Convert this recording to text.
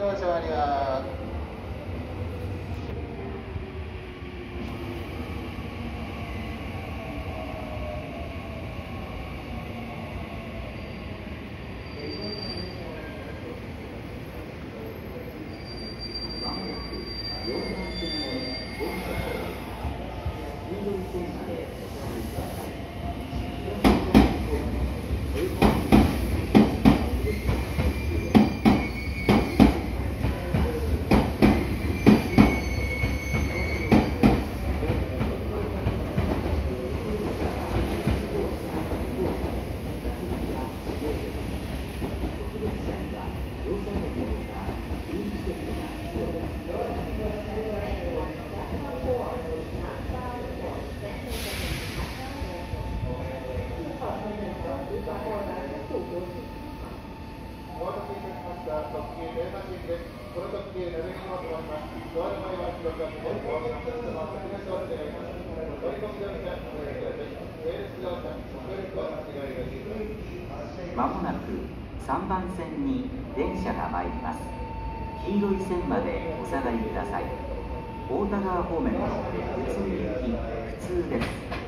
少々あります。 まもなく3番線に電車が参ります。黄色い線までお下がりください。大田川方面の普通行き普通です。